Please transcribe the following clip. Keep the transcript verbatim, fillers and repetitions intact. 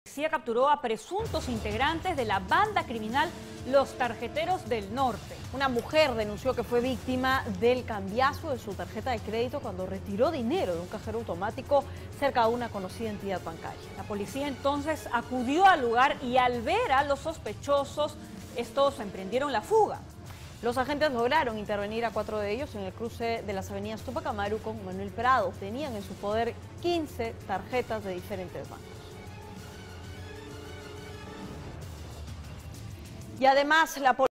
La policía capturó a presuntos integrantes de la banda criminal Los Tarjeteros del Norte. Una mujer denunció que fue víctima del cambiazo de su tarjeta de crédito cuando retiró dinero de un cajero automático cerca de una conocida entidad bancaria. La policía entonces acudió al lugar y al ver a los sospechosos, estos emprendieron la fuga. Los agentes lograron intervenir a cuatro de ellos en el cruce de las avenidas Tupac Amaru con Manuel Prado. Tenían en su poder quince tarjetas de diferentes bancos. Y además la